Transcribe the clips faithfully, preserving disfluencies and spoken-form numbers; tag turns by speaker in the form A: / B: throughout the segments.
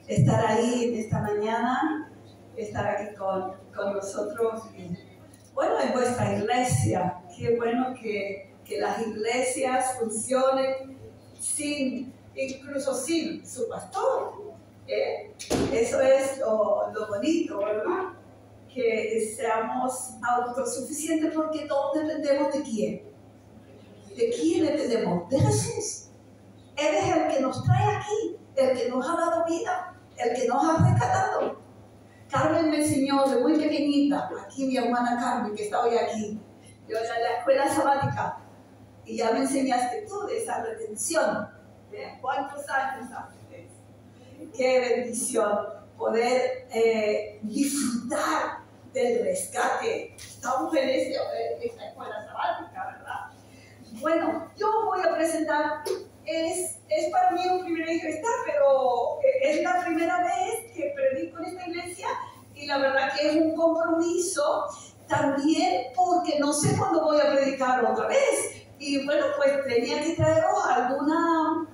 A: estar ahí en esta mañana, estar aquí con, con nosotros. Y, bueno, en vuestra iglesia, qué bueno que, que las iglesias funcionen sin, incluso sin su pastor. ¿eh? Eso es lo, lo bonito, ¿verdad? Que seamos autosuficientes, porque todos dependemos de quién. ¿De quién dependemos? De Jesús. Él es el que nos trae aquí, el que nos ha dado vida, el que nos ha rescatado. Carmen me enseñó de muy pequeñita, aquí mi hermana Carmen, que está hoy aquí, yo en la escuela sabática, y ya me enseñaste tú de esa redención. ¿eh? ¿Cuántos años hace? Qué bendición poder eh, disfrutar del rescate. Estamos en este, esta escuela sabática, ¿verdad? Bueno, yo voy a presentar, es, es para mí un privilegio estar, pero es la primera vez que predico en esta iglesia y la verdad que es un compromiso también porque no sé cuándo voy a predicar otra vez. Y bueno, pues tenía que traeros alguna,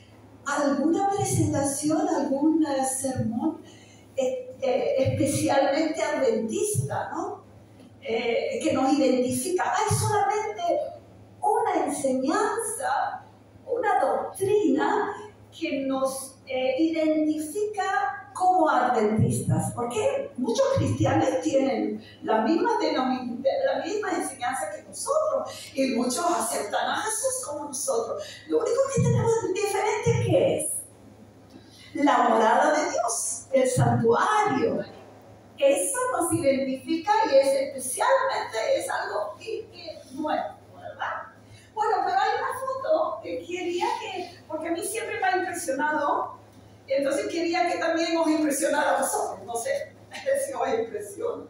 A: alguna presentación, algún uh, sermón eh, eh, especialmente adventista, ¿no? Eh, que nos identifica. Hay solamente una enseñanza, una doctrina que nos eh, identifica como adventistas, porque muchos cristianos tienen la misma, la misma enseñanza que nosotros y muchos aceptan a Jesús como nosotros. Lo único que tenemos diferente, ¿qué es? La morada de Dios, el santuario. Eso nos identifica y es especialmente es algo que, que nuevo, ¿verdad? Bueno, pero hay una foto que quería que, porque a mí siempre me ha impresionado, y entonces quería que también os impresionara a vosotros, no sé si os impresiona.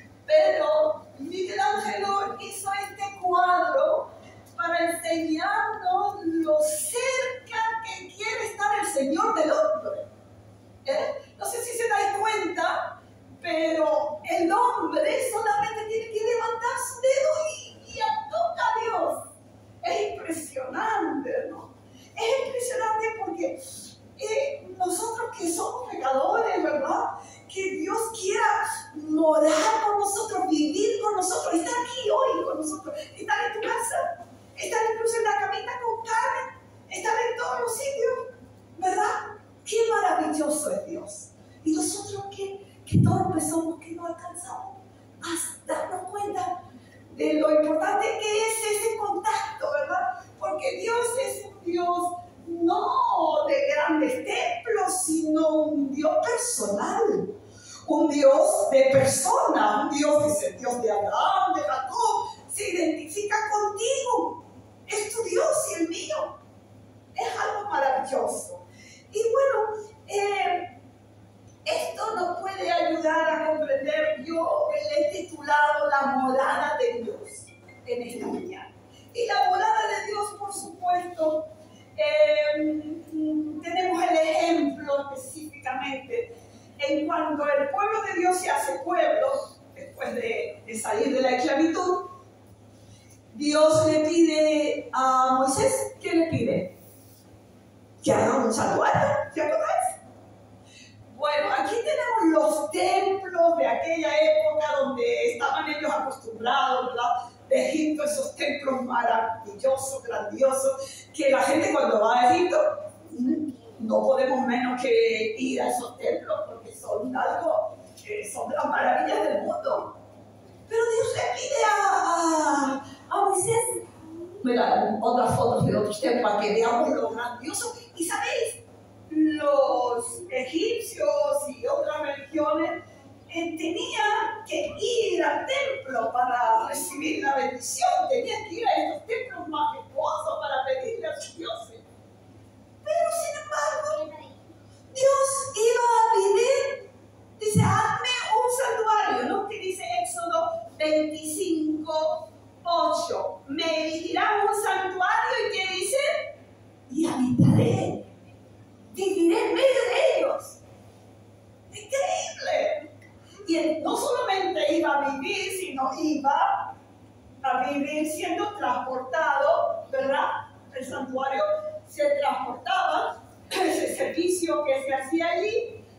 A: Pero Miguel Ángel hizo este cuadro para enseñarnos lo cerca que quiere estar el Señor del hombre. ¿Eh? No sé si se dais cuenta, pero el hombre solamente tiene que levantar su dedo y, y toca a Dios. Es impresionante, ¿no? Es impresionante porque eh, nosotros que somos pecadores, ¿verdad? Que Dios quiera morar con nosotros, vivir con nosotros, estar aquí hoy con nosotros, estar en tu casa, estar incluso en la camita con Carmen, estar en todos los sitios, ¿verdad? Qué maravilloso es Dios. Y nosotros que, que torpes somos, que no alcanzamos a darnos cuenta de lo importante que es ese contacto, ¿verdad? Porque Dios es un Dios no de grandes templos, sino un Dios personal, un Dios de personas, un Dios, dice, Dios de Abraham, de Jacob, se identifica contigo, es tu Dios y el mío, es algo maravilloso. Y bueno, eh, esto nos puede ayudar a comprender, yo le he titulado La morada de Dios en esta mañana. Y la morada de Dios, por supuesto, eh, tenemos el ejemplo específicamente en cuando el pueblo de Dios se hace pueblo, después de, de salir de la esclavitud. Dios le pide a Moisés, ¿qué le pide? Que haga un santuario, ¿se acuerdan? Bueno, aquí tenemos los templos de aquella época donde estaban ellos acostumbrados, ¿verdad? De Egipto, esos templos maravillosos, grandiosos, que la gente cuando va a Egipto no podemos menos que ir a esos templos porque son algo, eh, son de las maravillas del mundo. Pero Dios le pide a, a, a Moisés, mira, otras fotos de otros templos para que veamos lo grandioso. Y sabéis, los egipcios y otras religiones eh, tenían que ir al templo para recibir la bendición, tenían que ir a estos templos majestuosos para pedirle a sus dioses. Pero sin embargo, Dios iba a vivir, dice, hazme un santuario, ¿no? Que dice Éxodo veinticinco, ocho. Me erigirán un santuario y ¿qué dice? Y habitaré. Viviré en medio de ellos. Increíble. Y él no solamente iba a vivir, sino iba a vivir siendo transportado, ¿verdad? El santuario se transportaba, ese servicio que se hacía allí,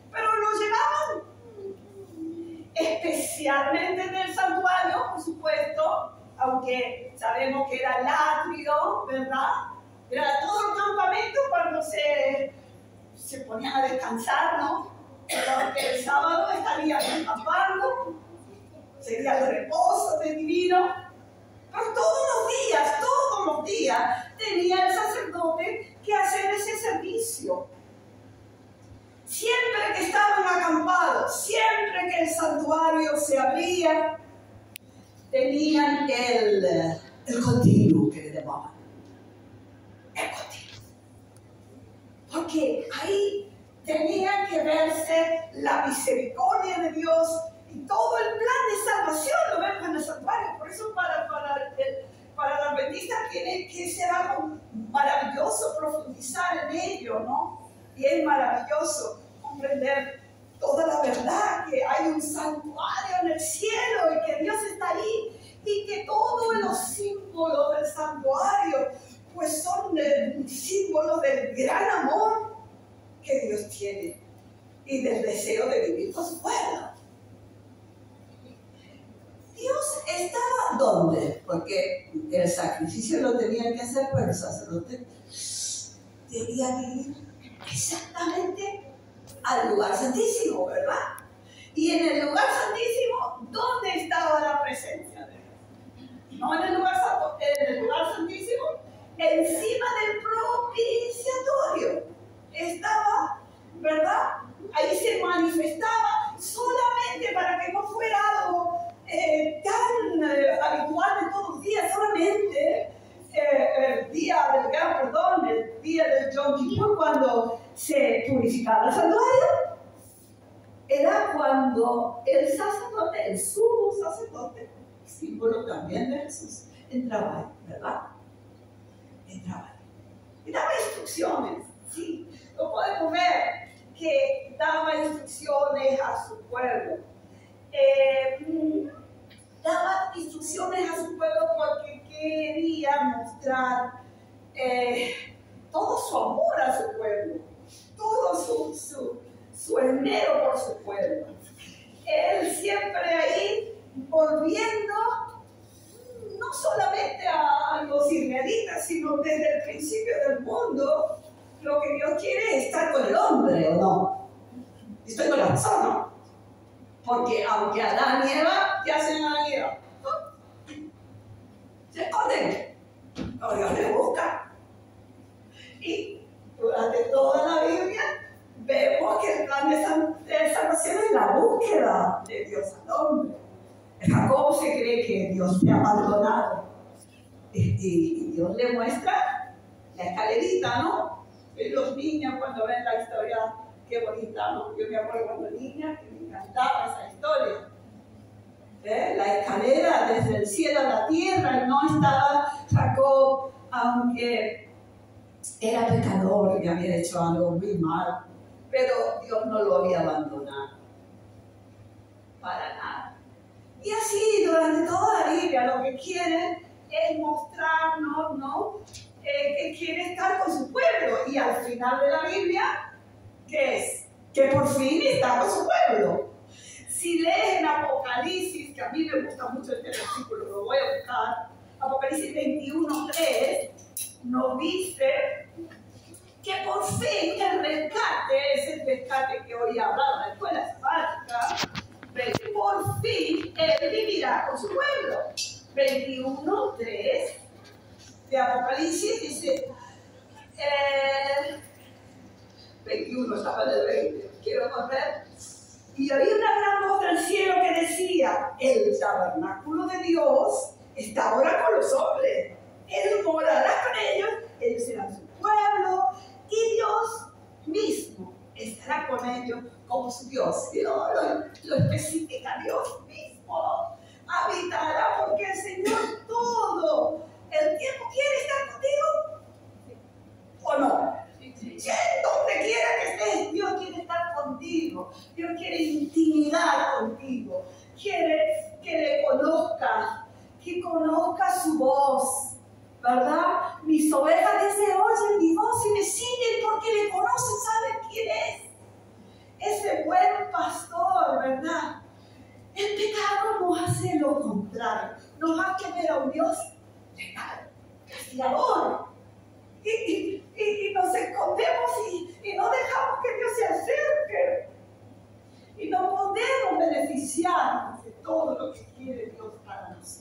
A: especialmente en el santuario, por supuesto, aunque sabemos que era el atrio, ¿verdad? Era todo el campamento cuando se, se ponían a descansar, ¿no? Porque el sábado estarían acampando, sería el reposo de divino. Pero todos los días, todos los días, tenía el sacerdote que hacer ese servicio. Siempre que estaban acampados, siempre que el santuario se abría, tenían el, el continuo que le llamaban. El continuo. Porque ahí tenía que verse la misericordia de Dios y todo el plan de salvación lo vemos en el santuario. Por eso para, para, el, para la adventista tiene que ser algo maravilloso profundizar en ello, ¿no? Y es maravilloso comprender toda la verdad, que hay un santuario en el cielo y que Dios está ahí y que todos los símbolos del santuario pues son eh, símbolos del gran amor que Dios tiene y del deseo de vivir con su pueblo. Dios estaba ¿dónde? Porque el sacrificio lo tenía que hacer, pero el sacerdote debía ir exactamente al lugar santísimo, ¿verdad? Y en el lugar santísimo, ¿dónde estaba la presencia de Dios? No en el lugar santo, en el lugar santísimo, encima del propiciatorio estaba, ¿verdad? Ahí se manifestaba solamente para que no fuera algo eh, tan eh, habitual de todos los días, solamente eh, el día del gran perdón, el día del Yom Kippur, cuando se purificaba el santuario, era cuando el sacerdote, el sumo sacerdote, símbolo también de Jesús, entraba ahí, ¿verdad? Entraba ahí. Y daba instrucciones, sí, lo podemos ver, que daba instrucciones a su pueblo. Eh, daba instrucciones a su pueblo porque quería mostrar eh, todo su amor a su pueblo, todo su, su, su esmero por su pueblo. Él siempre ahí volviendo no solamente a, a los israelitas, sino desde el principio del mundo, lo que Dios quiere es estar con el hombre, ¿o no? Estoy con la razón, ¿no? Porque aunque Adán y Eva, ¿qué hacen Adán y Eva? Se esconden. No, Dios les busca. Y durante toda la Biblia vemos que el plan de salvación es la búsqueda de Dios al hombre. Jacob se cree que Dios le ha abandonado. Y, y Dios le muestra la escalerita, ¿no? Y los niños cuando ven la historia, qué bonita, ¿no? Yo me acuerdo cuando niña que me encantaba esa historia. ¿Eh? La escalera desde el cielo a la tierra, y no estaba Jacob, aunque era pecador y había hecho algo muy mal, pero Dios no lo había abandonado. Para nada. Y así, durante toda la Biblia, lo que quiere es mostrarnos, ¿no? Eh, que quiere estar con su pueblo. Y al final de la Biblia, ¿qué es? Que por fin está con su pueblo. Si lees en Apocalipsis, que a mí me gusta mucho este versículo, lo voy a buscar, Apocalipsis veintiuno, tres, nos dice que por fin el rescate, es el rescate que hoy hablaba la escuela sabática, que por fin él vivirá con su pueblo. veintiuno, tres de Apocalipsis dice, eh, veintiuno, estaba en el veinte, quiero correr. Y había una gran voz del cielo que decía, el tabernáculo de Dios está ahora con los hombres. Él morará con ellos, ellos serán su pueblo, y Dios mismo estará con ellos como su Dios. Y lo, lo, lo especifica, Dios mismo habitará, porque el Señor todo el tiempo quiere estar contigo, ¿o no? Donde quiera que estés, Dios quiere estar contigo. Dios quiere intimidad contigo. Quiere que le conozcas, que conozcas su voz, ¿verdad? Mis ovejas dice, oyen mi voz y me siguen porque le conocen, saben quién es. Ese buen pastor, ¿verdad? El pecado hace lo contrario. Nos hace ver a un Dios letal, castigador. Y, y, y, y nos escondemos y, y no dejamos que Dios se acerque. Y no podemos beneficiar de todo lo que quiere Dios para nosotros.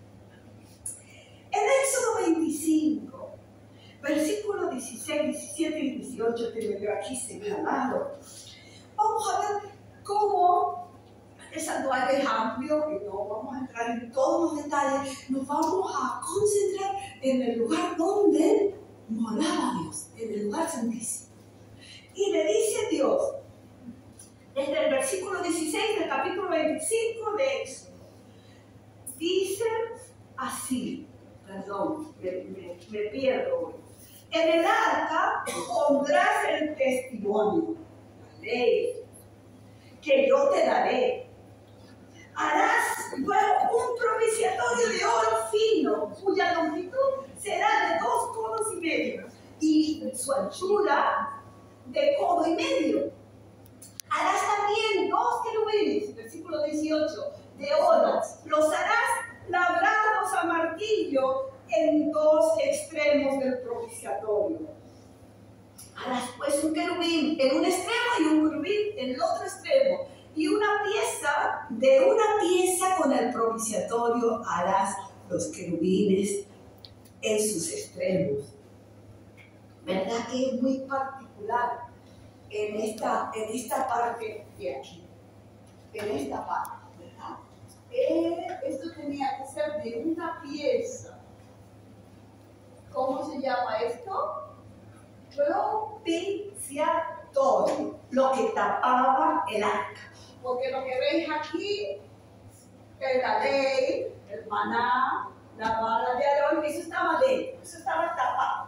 A: En Éxodo veinticinco, versículos dieciséis, diecisiete y dieciocho, tengo yo aquí señalado. Vamos a ver cómo el santuario es amplio y no vamos a entrar en todos los detalles. Nos vamos a concentrar en el lugar donde moraba Dios, en el lugar santísimo. Y le dice Dios, desde el versículo dieciséis del capítulo veinticinco de Éxodo, dice así, perdón, me, me, me pierdo hoy. En el arca pondrás el testimonio, la ley, que yo te daré. Harás luego un propiciatorio de oro fino, cuya longitud será de dos codos y medio, y su anchura de codo y medio. Harás también dos querubines, versículo dieciocho, de oro. Los harás labrados a martillo en dos extremos del propiciatorio. Harás pues un querubín en un extremo y un querubín en el otro extremo. Y una pieza, de una pieza con el propiciatorio harás los querubines en sus extremos. ¿Verdad que es muy particular en esta, en esta parte de aquí? En esta parte, ¿verdad? Eh, esto tenía que ser de una pieza. ¿Cómo se llama esto? Propiciatorio, lo que tapaba el arca. Porque lo que veis aquí es la ley, el maná, la vara de Aarón, eso estaba dentro, eso estaba tapado.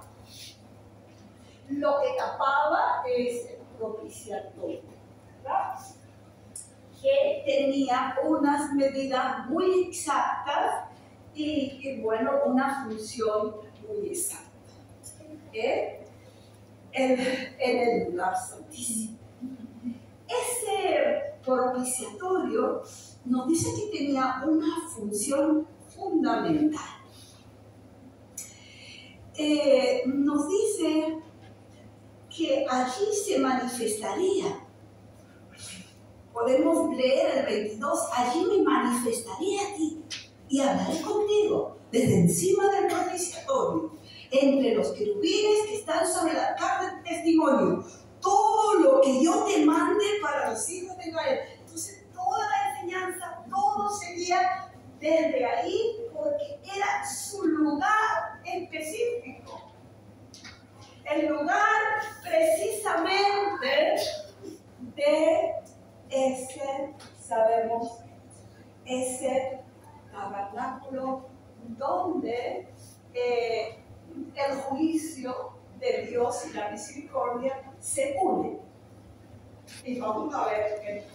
A: Lo que tapaba es el propiciatorio, ¿verdad? Que tenía unas medidas muy exactas y, y bueno, una función muy exacta. ¿Eh? En, en el lugar santísimo. Ese propiciatorio nos dice que tenía una función fundamental. Eh, nos dice que allí se manifestaría. Podemos leer el veintidós, allí me manifestaré a ti y hablaré contigo desde encima del propiciatorio, entre los querubines que están sobre la arca del testimonio, todo lo que yo te mande para los hijos de Israel. Entonces toda la enseñanza, todo sería desde ahí, porque era su lugar específico. El lugar precisamente de ese, sabemos, ese tabernáculo donde eh, el juicio de Dios y la misericordia se unen. Y vamos a ver qué.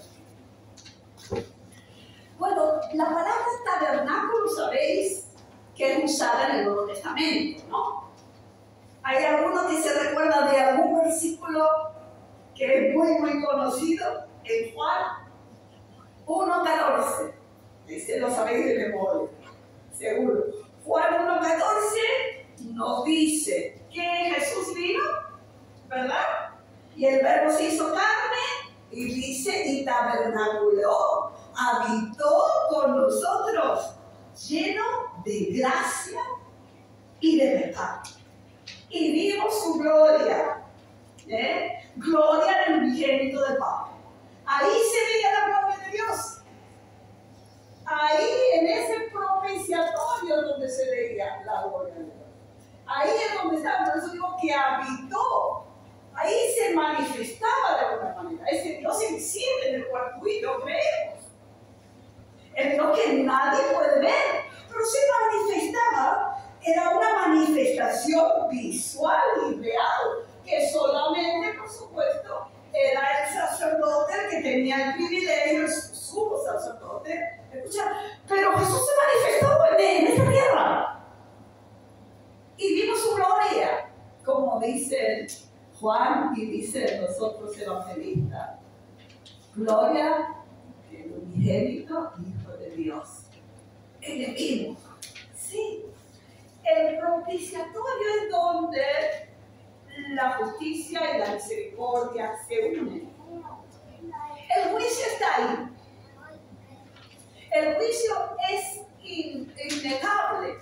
A: Bueno, la palabra tabernáculo, sabéis que es usada en el Nuevo Testamento, ¿no? Hay algunos que se recuerdan de algún versículo que es muy, muy conocido, en Juan uno catorce. Este lo sabéis de memoria, seguro. Juan uno catorce nos dice que Jesús vino, ¿verdad? Y el verbo se hizo carne y dice, y tabernaculó, habitó con nosotros, lleno de gracia y de verdad. Y vimos su gloria, ¿eh? Gloria del unigénito del Padre. Ahí se veía la gloria de Dios. Ahí en ese propiciatorio donde se veía la gloria de Dios. Ahí es donde estaba, por eso digo que habitó. Ahí se manifestaba de alguna manera. Ese Dios invisible en el cual tú y yo creemos. El Dios que nadie puede ver, pero se manifestaba. Era una manifestación visual y real, que solamente, por supuesto, era el sacerdote el que tenía el privilegio, el sumo sacerdote. Escucha, pero Jesús se manifestó en, en esta tierra. Y vimos su gloria, como dice Juan y dice nosotros evangelistas. Gloria del unigénito Hijo de Dios. enemigo. Sí, el propiciatorio es donde la justicia y la misericordia se unen. El juicio está ahí. El juicio es in, innegable.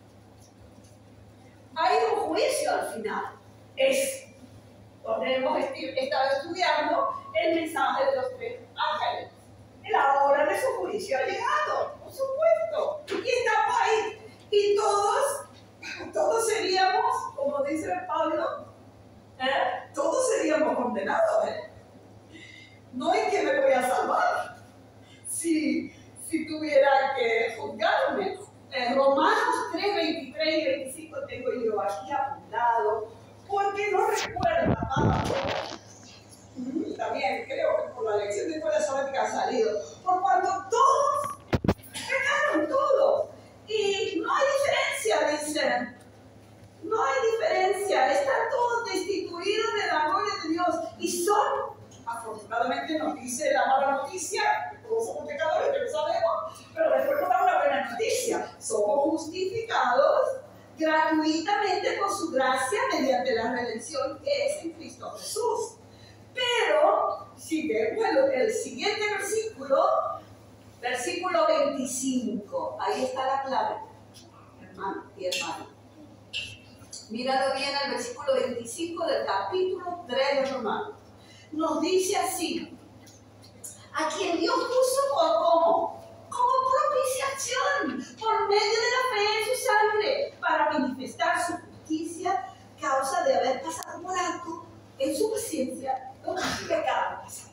A: Hay un juicio al final. Es donde hemos estado estudiando el mensaje de los tres ángeles. La hora de su juicio ha llegado, por supuesto. Y estamos ahí. Y todos, todos seríamos, como dice Pablo, ¿eh? todos seríamos condenados. ¿eh? No es que me voy a salvar. Si, si tuviera que juzgarme. En Romanos tres, veintitrés y veinticinco tengo yo aquí apuntado, porque no recuerda nada. También creo que por la lección de escuela sabática ha salido. Por cuanto todos pecaron, todos. Y no hay diferencia, dicen. No hay diferencia. Están todos destituidos de la gloria de Dios. Y son, afortunadamente nos dice la mala noticia, que todos somos pecadores, que lo sabemos, pero después nos da una buena noticia. Somos justificados gratuitamente por su gracia mediante la redención que es en Cristo Jesús. Pero, si vemos el, el siguiente versículo, versículo veinticinco, ahí está la clave, hermano y hermana. Míralo bien el versículo veinticinco del capítulo tres de Romanos. Nos dice así: a quien Dios puso por cómo, como propiciación por medio de la fe en su sangre, para manifestar su justicia, causa de haber pasado por alto en su paciencia los pecados pasados.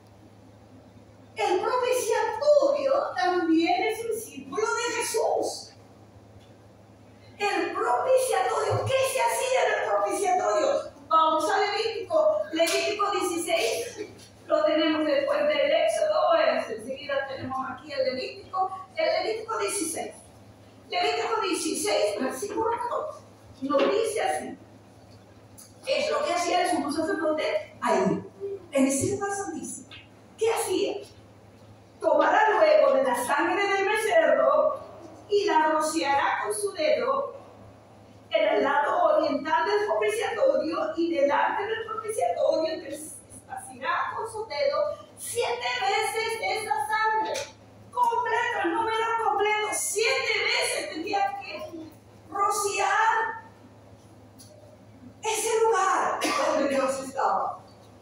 A: El propiciatorio también es un símbolo de Jesús. El propiciatorio, ¿qué se hacía en el propiciatorio? Vamos a Levítico, Levítico dieciséis, lo tenemos después del Éxodo, enseguida tenemos aquí el Levítico, el Levítico dieciséis. Levítico dieciséis, versículo catorce, nos dice así: es lo que hacía el sumo sacerdote ahí, en ese lugar santísimo. ¿Qué hacía? Tomará luego de la sangre del becerro y la rociará con su dedo en el lado oriental del propiciatorio, y delante del propiciatorio esparcirá con su dedo siete veces de esa sangre. Completo, el número completo, siete veces tendría que rociar ese lugar donde Dios estaba.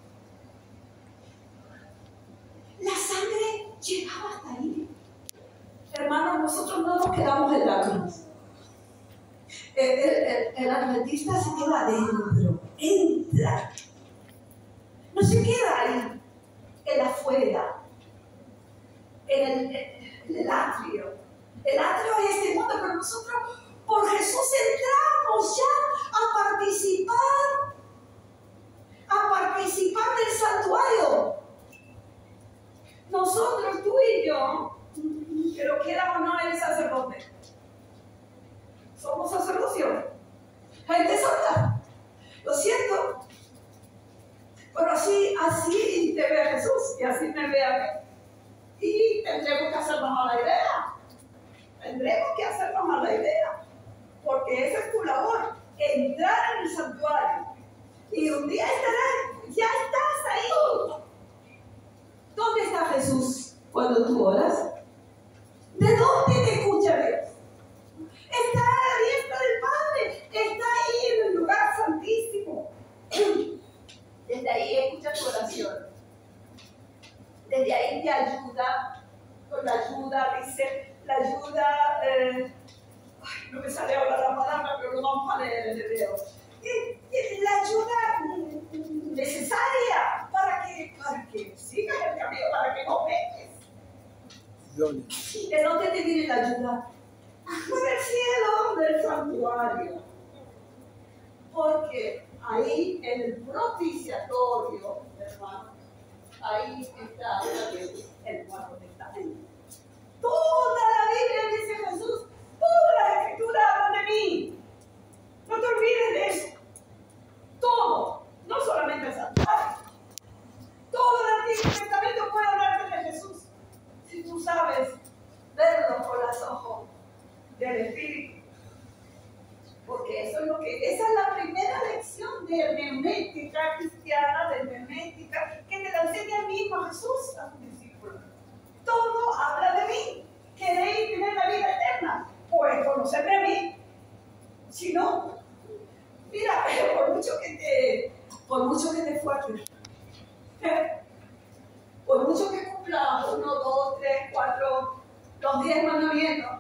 A: La sangre llegaba hasta ahí. Hermanos, nosotros no nos quedamos en la cruz. El, el, el adventista se queda adentro, entra. No se queda ahí, en afuera, en el, en el atrio. El atrio es este mundo, pero nosotros por Jesús entramos ya a participar, a participar del santuario. Nosotros, tú y yo, pero quiera o no, eres sacerdote. Somos sacerdocio. Gente santa. Lo siento. Pero así, así te ve a Jesús y así me ve a mí. Y tendremos que hacernos a la idea. Tendremos que hacernos a la idea. Porque esa es tu labor. Entrar en el santuario. Y un día estarás, ya estás ahí. ¿Dónde está Jesús cuando tú oras? ¿De dónde te escucha Dios? Está a la diestra del Padre. Está ahí en el lugar santísimo. Desde ahí escucha tu oración. Desde ahí te ayuda. Con la ayuda, dice, la ayuda, eh, ay, no me sale ahora la palabra, pero lo vamos a leer en el video. Y, y la ayuda necesaria para que, para que sigas el camino, para que no peques. ¿De dónde te viene la ayuda? Por el cielo, del santuario. Porque ahí en el propiciatorio, hermano, ahí está el Nuevo Testamento. Toda la Biblia, dice Jesús, toda la Escritura habla de mí. No te olvides de eso. Todo, no solamente el santuario. Todo el Antiguo Testamento puede hablarte de Jesús. Si tú sabes verlo con los ojos ¿Eh? Por mucho que cumpla uno, dos, tres, cuatro, los diez mandamientos,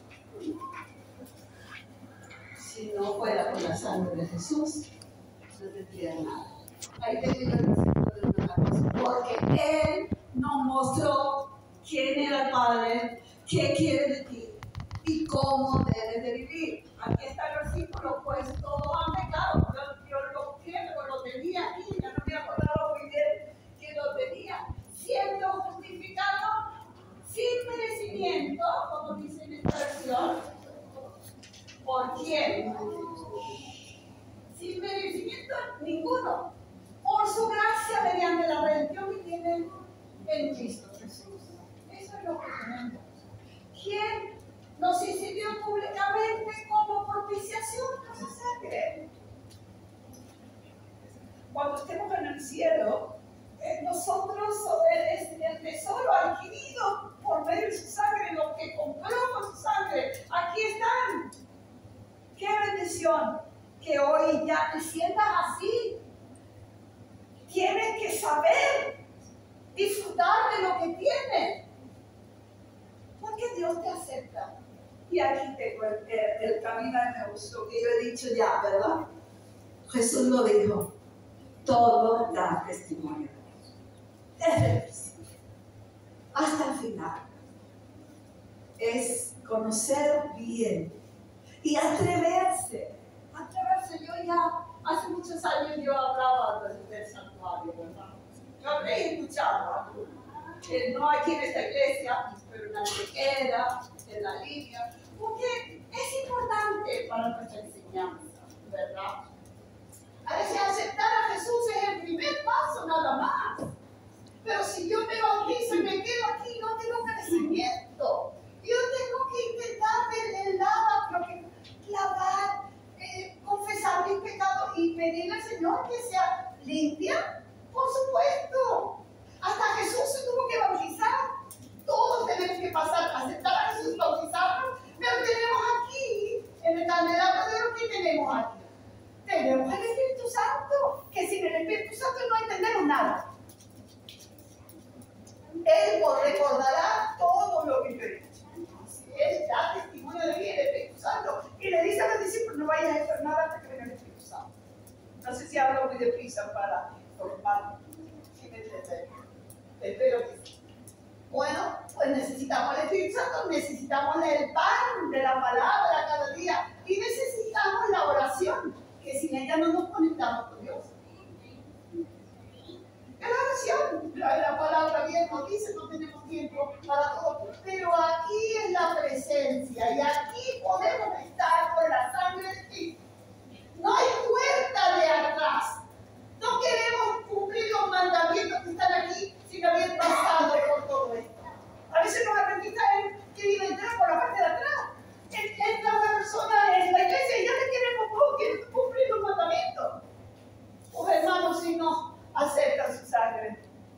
A: si no fuera por la sangre de Jesús, no tendría nada. Ahí te digo el versículo de una cosa, porque Él nos mostró quién era el Padre, qué quiere de ti y cómo debes de vivir. Aquí está el versículo, pues todos han pecado. Yo, yo lo quiero, lo tenía aquí, ya no me acordaba muy bien que lo tenía. Siendo justificado sin merecimiento, como dice en esta versión. ¿Por quién? Sin merecimiento ninguno. Por su gracia mediante la redención que tienen en Cristo Jesús. Eso es lo que tenemos. ¿Quién nos instituyó públicamente como propiciación por su sangre? Cuando estemos en el cielo, eh, nosotros es el tesoro adquirido por medio de su sangre, lo que compró con su sangre. Aquí están. ¡Qué bendición! Que hoy ya te sientas así. Tienes que saber disfrutar de lo que tienes. Porque Dios te acepta. Y aquí tengo el, el, el camino de Jesús, que yo he dicho ya, ¿verdad? Jesús lo dijo. Todo da testimonio. Desde el principio hasta el final. Es conocer bien y atreverse. Atreverse. Yo ya, hace muchos años yo hablaba del, del santuario, ¿verdad? Yo habré escuchado, que no aquí en esta iglesia, pero en la Antequera, en la línea, porque es importante para nuestra enseñanza, ¿verdad? A veces aceptar a Jesús es el primer paso nada más. Pero si yo me bautizo y me quedo aquí, no tengo crecimiento. Yo tengo que intentar ver el lado, creo que clavar, eh, confesar mis pecados y pedirle al Señor que sea limpia. Por supuesto. Hasta Jesús se tuvo que bautizar. Todos tenemos que pasar, aceptar a Jesús, bautizarnos. Pero tenemos aquí, en el candelabro de lo que tenemos aquí. Tenemos el Espíritu Santo, que sin el Espíritu Santo no entendemos nada. Él recordará todo lo que yo he dicho. Él da testimonio de mí, el Espíritu Santo. Y le dice a los discípulos, no vayas a hacer nada hasta que venga el Espíritu Santo. No sé si hablo muy deprisa para formar. ¿Sí me entienden? Espero que sí. Bueno, pues necesitamos el Espíritu Santo, necesitamos el pan de la palabra cada día y necesitamos la oración, que sin ella no nos conectamos con Dios. Es la oración, la, la palabra bien nos dice, no tenemos tiempo para todo, pero aquí es la presencia y aquí podemos estar por la sangre de Cristo. No hay puerta de atrás. No queremos cumplir los mandamientos que están aquí sin haber pasado por todo esto. A veces los adventistas quieren entrar por la parte de atrás. Entra una persona en la iglesia y ya le queremos quieren cumplir los mandamientos. Pues hermanos, si no aceptan su sangre,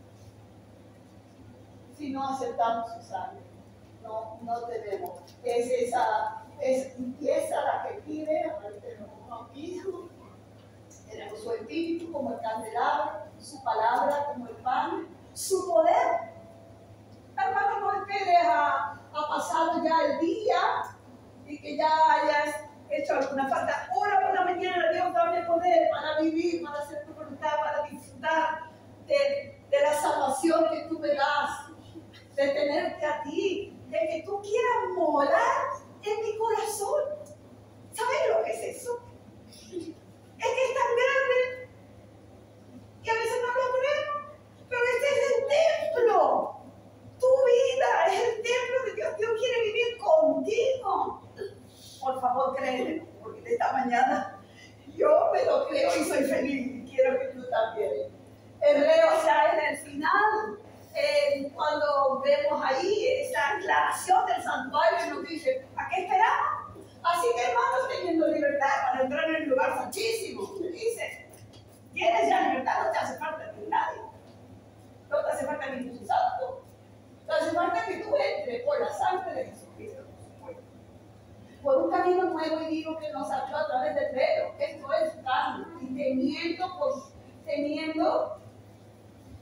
A: si no aceptamos su sangre, no, no tenemos. Es esa, es limpieza la que pide, a ver, tenemos un bautismo, tenemos su espíritu como el candelabro, su palabra como el pan, su poder. Hermano, no esperes a, a pasar ya el día y que ya hayas hecho alguna falta. Ora por la mañana, Dios dame poder para vivir, para hacer tu voluntad, para disfrutar de, de la salvación que tú me das, de tenerte a ti, de que tú quieras morar en mi corazón. ¿Sabes lo que es eso? Es que es tan grande que a veces no lo creemos, pero este es el templo. Tu vida es el templo de Dios. Dios quiere vivir contigo. Por favor, créeme, porque esta mañana yo me lo creo y soy feliz y quiero que tú también. Hebreo, o sea, en el final, eh, cuando vemos ahí esa aclaración del santuario, nos dice, ¿a qué esperamos? Así que hermanos, teniendo libertad para entrar en el lugar santísimo, me dice, tienes ya libertad, no te hace falta ni nadie. No te hace falta ni tu santo. Te hace falta que tú entres por la sangre de Jesucristo. Por un camino nuevo y vivo que nos sacó a través del velo. Esto es carne. Y teniendo, pues, teniendo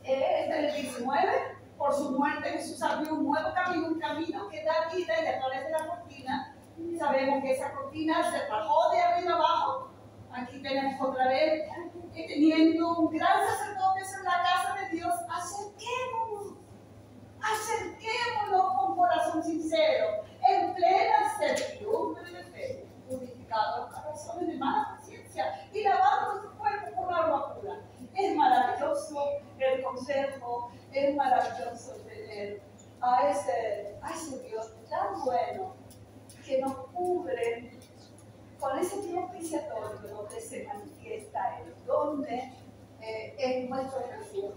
A: Eh, en el diecinueve, por su muerte Jesús abrió un nuevo camino, un camino que da vida, y a través de la cortina, sabemos que esa cortina se bajó de arriba abajo. Aquí tenemos otra vez, eh, teniendo un gran sacerdote en la casa de Dios, acerquémonos, acerquémonos con corazón sincero, en plena servidumbre de fe, purificados los corazones de mala conciencia y lavando nuestro cuerpo con agua pura. Es maravilloso el consejo, es maravilloso tener a ese, a ese Dios tan bueno que nos cubre con ese propiciatorio donde se manifiesta Él, donde eh, es nuestro refugio.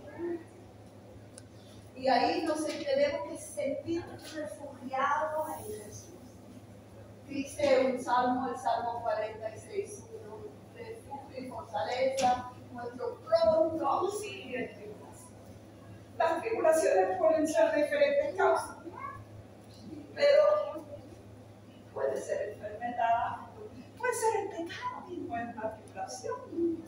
A: Y ahí nos tenemos que sentir refugiados en Jesús. Dice un salmo, el Salmo cuarenta y seis, uno, refugio y fortaleza, nuestro pronto auxilio en tribulación. Las tribulaciones pueden ser de diferentes causas, pero puede ser enfermedad, puede ser el pecado mismo en la tribulación.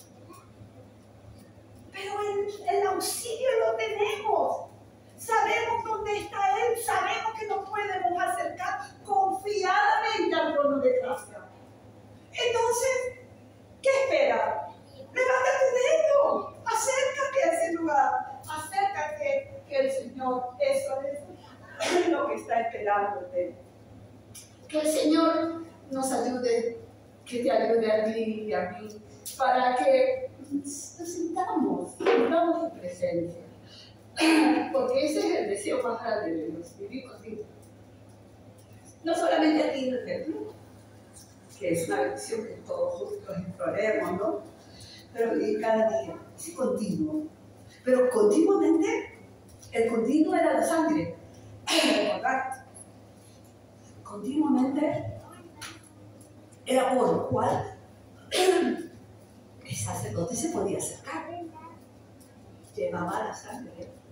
A: Pero el, el auxilio lo tenemos. Sabemos dónde está Él, sabemos que nos podemos acercar confiadamente al trono de gracia. Entonces, ¿qué esperas? Levanta tu dedo, acércate a ese lugar, acércate, que el Señor, eso es lo que está esperándote. Que el Señor nos ayude, que te ayude a ti y a mí, para que nos sintamos, sintamos su presencia. Porque ese es el deseo más grande de Dios, vivir contigo. No solamente aquí en el templo, que es una bendición que todos juntos exploremos, ¿no? Pero vivir cada día, es continuo. Pero continuamente, el continuo era la sangre, ¿verdad? Continuamente era por lo cual el sacerdote se podía acercar. Llevaba la sangre